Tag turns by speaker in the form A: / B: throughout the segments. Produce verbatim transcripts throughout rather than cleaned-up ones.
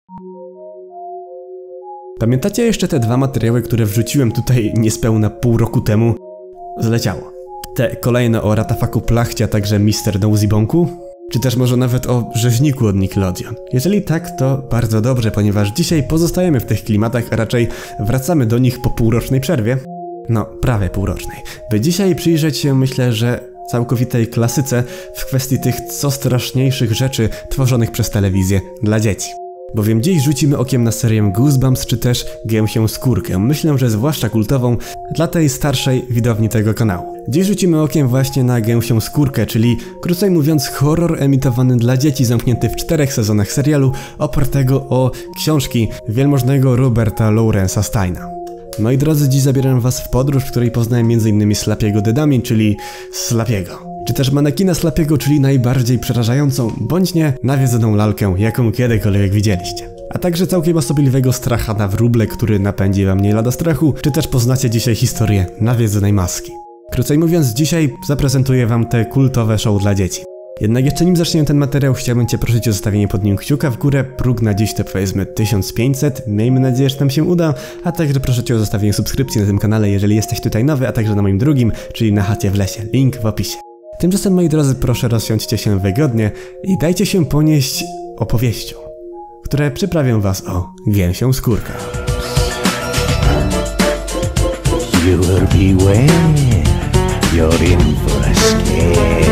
A: Pamiętacie jeszcze te dwa materiały, które wrzuciłem tutaj niespełna pół roku temu? Zleciało. Te kolejne o Ratafaku Plachcie, a także mister Nosybonku? Czy też może nawet o rzeźniku od Nickelodeon? Jeżeli tak, to bardzo dobrze, ponieważ dzisiaj pozostajemy w tych klimatach, a raczej wracamy do nich po półrocznej przerwie. No, prawie półrocznej. By dzisiaj przyjrzeć się, myślę, że całkowitej klasyce w kwestii tych co straszniejszych rzeczy tworzonych przez telewizję dla dzieci. Bowiem dziś rzucimy okiem na serię Goosebumps czy też Gęsią Skórkę. Myślę, że zwłaszcza kultową dla tej starszej widowni tego kanału. Dziś rzucimy okiem właśnie na Gęsią Skórkę, czyli krócej mówiąc horror emitowany dla dzieci zamknięty w czterech sezonach serialu opartego o książki wielmożnego Roberta Lawrence'a Steina. Moi drodzy, dziś zabieram was w podróż, w której poznałem między innymi Slapiego the Dummy, czyli Slapiego. Czy też manekina Slapiego, czyli najbardziej przerażającą, bądź nie, nawiedzoną lalkę, jaką kiedykolwiek widzieliście. A także całkiem osobliwego stracha na wróble, który napędzi wam nie lada strachu, czy też poznacie dzisiaj historię nawiedzonej maski. Krócej mówiąc, dzisiaj zaprezentuję wam te kultowe show dla dzieci. Jednak jeszcze nim zaczniemy ten materiał, chciałbym cię prosić o zostawienie pod nim kciuka w górę. Próg na dziś to powiedzmy tysiąc pięćset, miejmy nadzieję, że nam się uda, a także proszę cię o zostawienie subskrypcji na tym kanale, jeżeli jesteś tutaj nowy, a także na moim drugim, czyli na Chacie w lesie, link w opisie. Tymczasem, moi drodzy, proszę rozsiądźcie się wygodnie i dajcie się ponieść opowieścią, które przyprawią was o Gęsią Skórkę.
B: You will beware, you're in for a scare.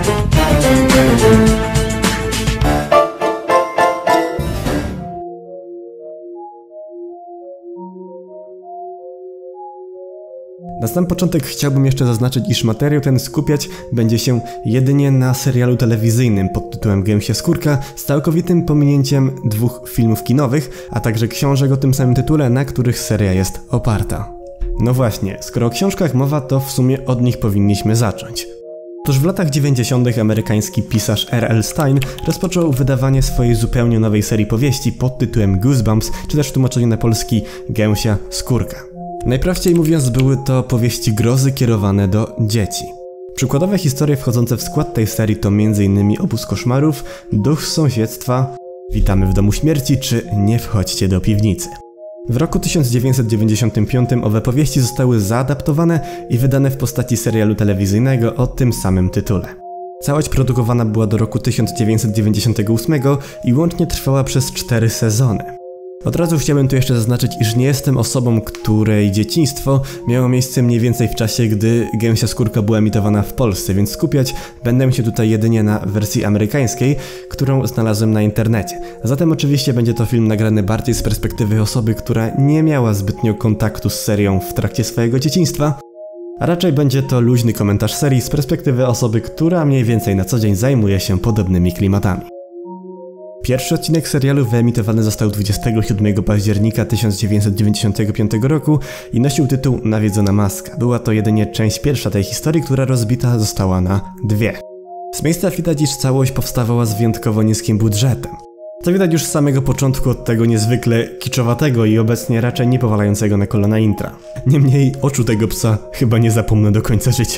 A: Na sam początek chciałbym jeszcze zaznaczyć, iż materiał ten skupiać będzie się jedynie na serialu telewizyjnym pod tytułem Gęsia Skórka z całkowitym pominięciem dwóch filmów kinowych, a także książek o tym samym tytule, na których seria jest oparta. No właśnie, skoro o książkach mowa, to w sumie od nich powinniśmy zacząć. Otóż w latach dziewięćdziesiątych amerykański pisarz R L Stein rozpoczął wydawanie swojej zupełnie nowej serii powieści pod tytułem Goosebumps, czy też w tłumaczeniu na polski Gęsia Skórka. Najprościej mówiąc, były to powieści grozy kierowane do dzieci. Przykładowe historie wchodzące w skład tej serii to między innymi Obóz koszmarów, Duch z sąsiedztwa, Witamy w domu śmierci czy Nie wchodźcie do piwnicy. W roku tysiąc dziewięćset dziewięćdziesiątym piątym owe powieści zostały zaadaptowane i wydane w postaci serialu telewizyjnego o tym samym tytule. Całość produkowana była do roku tysiąc dziewięćset dziewięćdziesiątego ósmego i łącznie trwała przez cztery sezony. Od razu chciałbym tu jeszcze zaznaczyć, iż nie jestem osobą, której dzieciństwo miało miejsce mniej więcej w czasie, gdy Gęsia Skórka była emitowana w Polsce, więc skupiać będę się tutaj jedynie na wersji amerykańskiej, którą znalazłem na internecie. Zatem oczywiście będzie to film nagrany bardziej z perspektywy osoby, która nie miała zbytnio kontaktu z serią w trakcie swojego dzieciństwa, a raczej będzie to luźny komentarz serii z perspektywy osoby, która mniej więcej na co dzień zajmuje się podobnymi klimatami. Pierwszy odcinek serialu wyemitowany został dwudziestego siódmego października tysiąc dziewięćset dziewięćdziesiątego piątego roku i nosił tytuł Nawiedzona maska. Była to jedynie część pierwsza tej historii, która rozbita została na dwie. Z miejsca widać, iż całość powstawała z wyjątkowo niskim budżetem. To widać już z samego początku od tego niezwykle kiczowatego i obecnie raczej nie powalającego na kolana intra. Niemniej oczu tego psa chyba nie zapomnę do końca życia.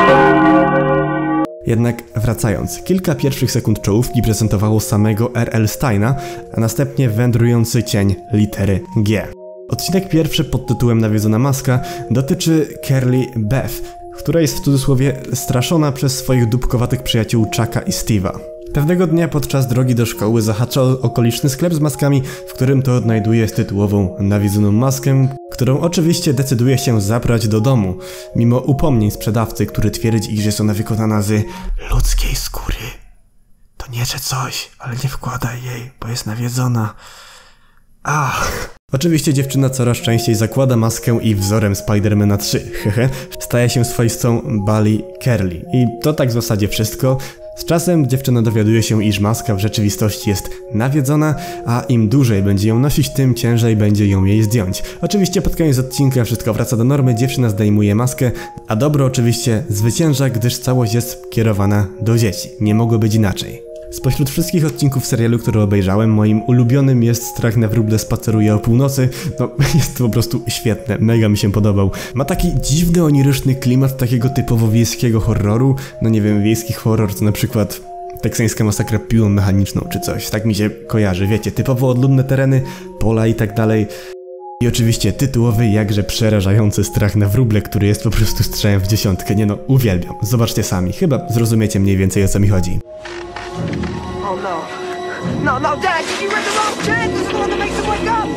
A: Jednak wracając, kilka pierwszych sekund czołówki prezentowało samego R L Steina, a następnie wędrujący cień litery G. Odcinek pierwszy pod tytułem Nawiedzona maska dotyczy Carly Beth, która jest w cudzysłowie straszona przez swoich dupkowatych przyjaciół Chucka i Steve'a. Pewnego dnia podczas drogi do szkoły zahacza o okoliczny sklep z maskami, w którym to odnajduje tytułową nawiedzoną maskę, którą oczywiście decyduje się zabrać do domu, mimo upomnień sprzedawcy, który twierdzi, iż jest ona wykonana z ludzkiej skóry. To nie, że coś, ale nie wkładaj jej, bo jest nawiedzona. Ach. Oczywiście dziewczyna coraz częściej zakłada maskę i wzorem Spidermana trzy, hehe, staje się swoistą Bali Carly. I to tak w zasadzie wszystko. Z czasem dziewczyna dowiaduje się, iż maska w rzeczywistości jest nawiedzona, a im dłużej będzie ją nosić, tym ciężej będzie ją jej zdjąć. Oczywiście pod koniec odcinka wszystko wraca do normy, dziewczyna zdejmuje maskę, a dobro oczywiście zwycięża, gdyż całość jest kierowana do dzieci. Nie mogło być inaczej. Spośród wszystkich odcinków serialu, które obejrzałem, moim ulubionym jest Strach na wróble spaceruje o północy. No, jest to po prostu świetne, mega mi się podobał. Ma taki dziwny, oniryczny klimat takiego typowo wiejskiego horroru. No nie wiem, wiejski horror to na przykład teksańska masakra piłą mechaniczną czy coś, tak mi się kojarzy, wiecie, typowo odludne tereny, pola i tak dalej. I oczywiście tytułowy, jakże przerażający strach na wróble, który jest po prostu strzałem w dziesiątkę. Nie no, uwielbiam. Zobaczcie sami. Chyba zrozumiecie mniej więcej, o co mi chodzi.
C: Oh no. No, no, Dad, you read the wrong chance. This is the one that makes them wake up.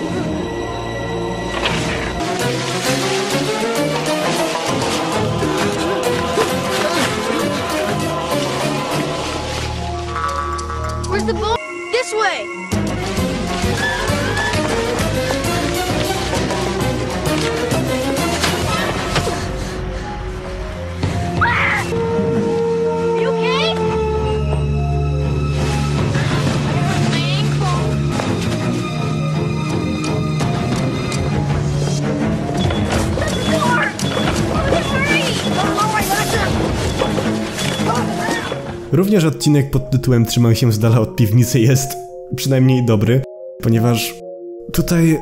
D: Where's the ball? This way! You okay? My ankle. The door! Hurry!
C: All right, Lester.
A: Również odcinek pod tytułem Trzymaj się z dala od piwnicy jest przynajmniej dobry, ponieważ tutaj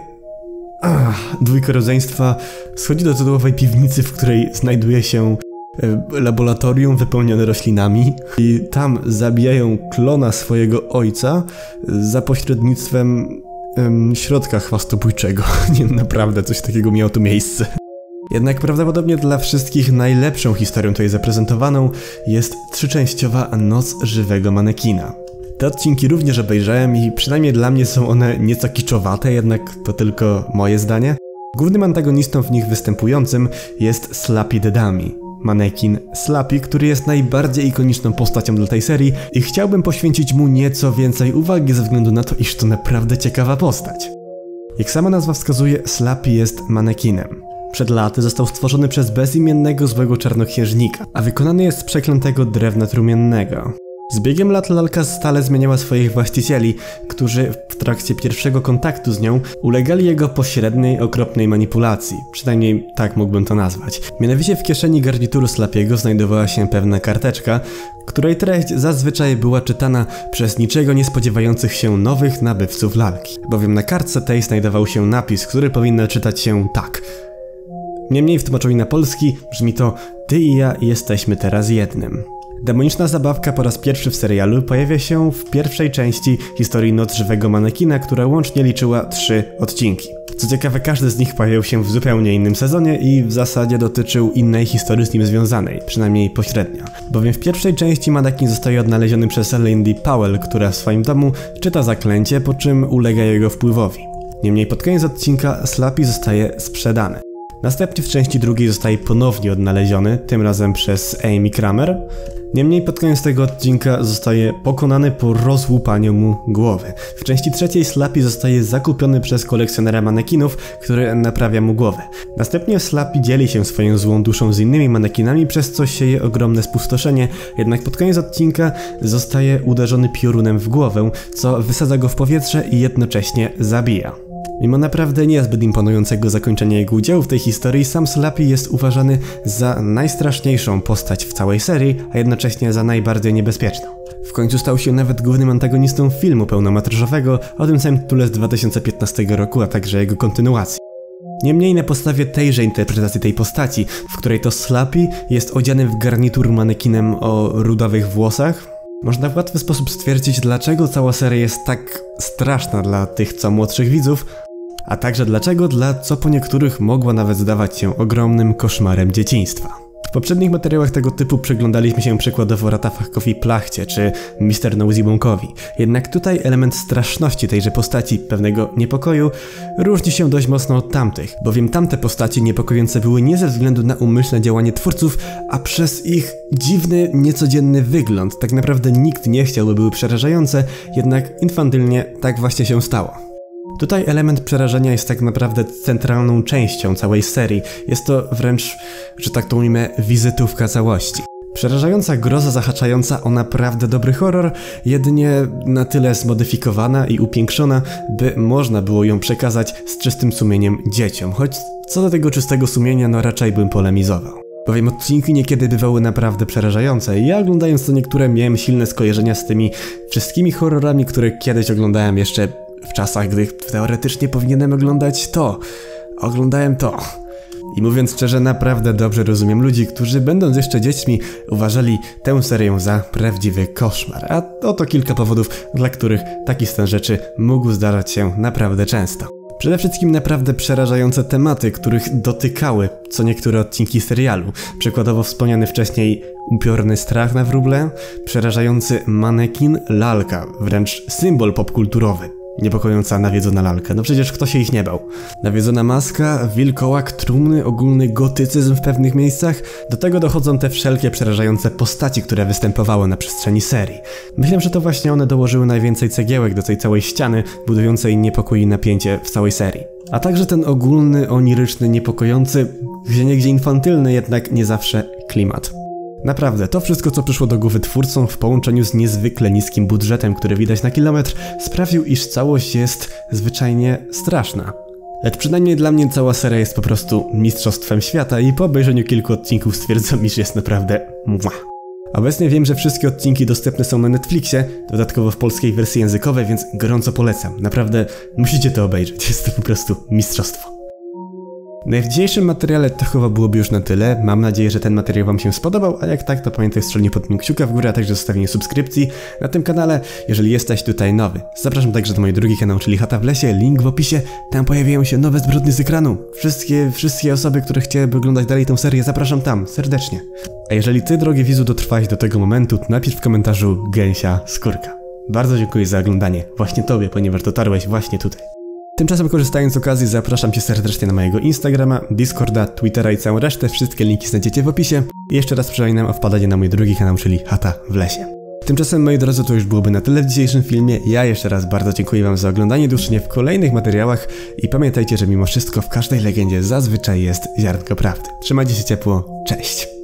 A: ach, dwójka rodzeństwa schodzi do tytułowej piwnicy, w której znajduje się e, laboratorium wypełnione roślinami i tam zabijają klona swojego ojca za pośrednictwem em, środka chwastobójczego. Nie, naprawdę coś takiego miało tu miejsce. Jednak prawdopodobnie dla wszystkich najlepszą historią tutaj zaprezentowaną jest trzyczęściowa Noc żywego manekina. Te odcinki również obejrzałem i przynajmniej dla mnie są one nieco kiczowate, jednak to tylko moje zdanie. Głównym antagonistą w nich występującym jest Slappy the Dummy, manekin Slappy, który jest najbardziej ikoniczną postacią dla tej serii i chciałbym poświęcić mu nieco więcej uwagi ze względu na to, iż to naprawdę ciekawa postać. Jak sama nazwa wskazuje, Slappy jest manekinem. Przed laty został stworzony przez bezimiennego złego czarnoksiężnika, a wykonany jest z przeklętego drewna trumiennego. Z biegiem lat lalka stale zmieniała swoich właścicieli, którzy w trakcie pierwszego kontaktu z nią ulegali jego pośredniej, okropnej manipulacji. Przynajmniej tak mógłbym to nazwać. Mianowicie w kieszeni garnituru Slappy'ego znajdowała się pewna karteczka, której treść zazwyczaj była czytana przez niczego nie spodziewających się nowych nabywców lalki. Bowiem na kartce tej znajdował się napis, który powinno czytać się tak. Niemniej w tłumaczeniu na polski brzmi to: ty i ja jesteśmy teraz jednym. Demoniczna zabawka po raz pierwszy w serialu pojawia się w pierwszej części historii Noc żywego manekina, która łącznie liczyła trzy odcinki. Co ciekawe, każdy z nich pojawił się w zupełnie innym sezonie i w zasadzie dotyczył innej historii z nim związanej, przynajmniej pośrednio. Bowiem w pierwszej części manekin zostaje odnaleziony przez Lindy Powell, która w swoim domu czyta zaklęcie, po czym ulega jego wpływowi. Niemniej pod koniec odcinka Slappy zostaje sprzedany. Następnie w części drugiej zostaje ponownie odnaleziony, tym razem przez Amy Kramer. Niemniej pod koniec tego odcinka zostaje pokonany po rozłupaniu mu głowy. W części trzeciej Slappy zostaje zakupiony przez kolekcjonera manekinów, który naprawia mu głowę. Następnie Slappy dzieli się swoją złą duszą z innymi manekinami, przez co sieje ogromne spustoszenie, jednak pod koniec odcinka zostaje uderzony piorunem w głowę, co wysadza go w powietrze i jednocześnie zabija. Mimo naprawdę niezbyt imponującego zakończenia jego udziału w tej historii, sam Slappy jest uważany za najstraszniejszą postać w całej serii, a jednocześnie za najbardziej niebezpieczną. W końcu stał się nawet głównym antagonistą filmu pełnometrażowego o tym samym tytule z dwa tysiące piętnastego roku, a także jego kontynuacji. Niemniej na podstawie tejże interpretacji tej postaci, w której to Slappy jest odziany w garnitur manekinem o rudawych włosach, można w łatwy sposób stwierdzić, dlaczego cała seria jest tak straszna dla tych co młodszych widzów, a także dlaczego dla co po niektórych mogła nawet zdawać się ogromnym koszmarem dzieciństwa. W poprzednich materiałach tego typu przyglądaliśmy się przykładowo Ratafakowi Plachcie czy mister Nosy Bonkowi. Jednak tutaj element straszności tejże postaci, pewnego niepokoju, różni się dość mocno od tamtych, bowiem tamte postaci niepokojące były nie ze względu na umyślne działanie twórców, a przez ich dziwny, niecodzienny wygląd. Tak naprawdę nikt nie chciał, by były przerażające, jednak infantylnie tak właśnie się stało. Tutaj element przerażenia jest tak naprawdę centralną częścią całej serii. Jest to wręcz, że tak to ujmę, wizytówka całości. Przerażająca groza zahaczająca o naprawdę dobry horror, jedynie na tyle zmodyfikowana i upiększona, by można było ją przekazać z czystym sumieniem dzieciom, choć co do tego czystego sumienia, no raczej bym polemizował. Bowiem odcinki niekiedy bywały naprawdę przerażające i ja oglądając to niektóre miałem silne skojarzenia z tymi wszystkimi horrorami, które kiedyś oglądałem jeszcze w czasach, gdy teoretycznie powinienem oglądać to. Oglądałem to. I mówiąc szczerze, naprawdę dobrze rozumiem ludzi, którzy będąc jeszcze dziećmi uważali tę serię za prawdziwy koszmar. A oto kilka powodów, dla których taki stan rzeczy mógł zdarzać się naprawdę często. Przede wszystkim naprawdę przerażające tematy, których dotykały co niektóre odcinki serialu. Przykładowo wspomniany wcześniej upiorny strach na wróble, przerażający manekin, lalka, wręcz symbol popkulturowy. Niepokojąca nawiedzona lalka, no przecież kto się ich nie bał. Nawiedzona maska, wilkołak, trumny, ogólny gotycyzm w pewnych miejscach. Do tego dochodzą te wszelkie przerażające postaci, które występowały na przestrzeni serii. Myślę, że to właśnie one dołożyły najwięcej cegiełek do tej całej ściany, budującej niepokój i napięcie w całej serii. A także ten ogólny, oniryczny, niepokojący, gdzieniegdzie infantylny, jednak nie zawsze klimat. Naprawdę, to wszystko, co przyszło do głowy twórcom w połączeniu z niezwykle niskim budżetem, który widać na kilometr, sprawił, iż całość jest zwyczajnie straszna. Lecz przynajmniej dla mnie cała seria jest po prostu mistrzostwem świata i po obejrzeniu kilku odcinków stwierdzam, iż jest naprawdę mua. Obecnie wiem, że wszystkie odcinki dostępne są na Netflixie, dodatkowo w polskiej wersji językowej, więc gorąco polecam. Naprawdę musicie to obejrzeć, jest to po prostu mistrzostwo. No i w dzisiejszym materiale to chyba byłoby już na tyle. Mam nadzieję, że ten materiał wam się spodobał, a jak tak, to pamiętaj strzelnie pod tym kciuka w górę, a także zostawienie subskrypcji na tym kanale, jeżeli jesteś tutaj nowy. Zapraszam także do mojego drugi kanał, czyli Chata w lesie, link w opisie. Tam pojawiają się nowe zbrodnie z ekranu. Wszystkie, wszystkie osoby, które chciałyby oglądać dalej tę serię, zapraszam tam, serdecznie. A jeżeli ty, drogi widzu, dotrwałeś do tego momentu, to napisz w komentarzu Gęsia Skórka. Bardzo dziękuję za oglądanie, właśnie tobie, ponieważ dotarłeś właśnie tutaj. Tymczasem, korzystając z okazji, zapraszam cię serdecznie na mojego Instagrama, Discorda, Twittera i całą resztę. Wszystkie linki znajdziecie w opisie. I jeszcze raz przypominam o wpadaniu na mój drugi kanał, czyli Chata w lesie. Tymczasem, moi drodzy, to już byłoby na tyle w dzisiejszym filmie. Ja jeszcze raz bardzo dziękuję wam za oglądanie, do usłyszenia w kolejnych materiałach. I pamiętajcie, że mimo wszystko w każdej legendzie zazwyczaj jest ziarnko prawdy. Trzymajcie się ciepło, cześć!